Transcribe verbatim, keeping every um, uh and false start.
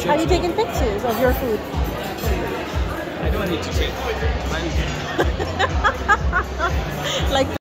Are you taking pictures of your food? I don't need to take. I'm Like